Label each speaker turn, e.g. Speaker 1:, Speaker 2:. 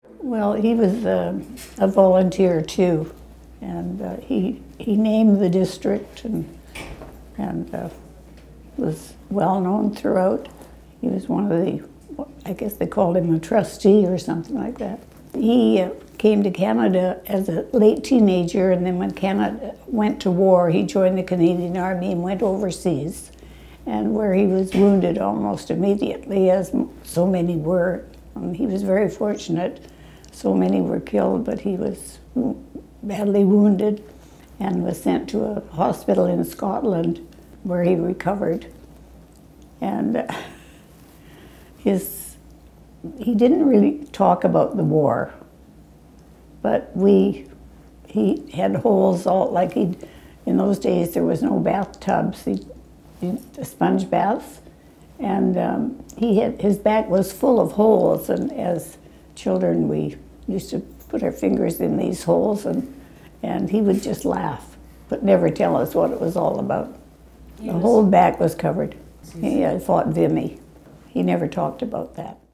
Speaker 1: Well, he was a volunteer too, and he named the district and was well known throughout. He was one of the, I guess they called him a trustee or something like that. He came to Canada as a late teenager, and then when Canada went to war, he joined the Canadian Army and went overseas, and where he was wounded almost immediately, as so many were. He was very fortunate. So many were killed, but he was badly wounded and was sent to a hospital in Scotland where he recovered. And he didn't really talk about the war, but he had holes all, like in those days there was no bathtubs, the sponge baths, and his back was full of holes, and as children we used to put our fingers in these holes, and he would just laugh, but never tell us what it was all about. The whole back was covered. He fought Vimy. He never talked about that.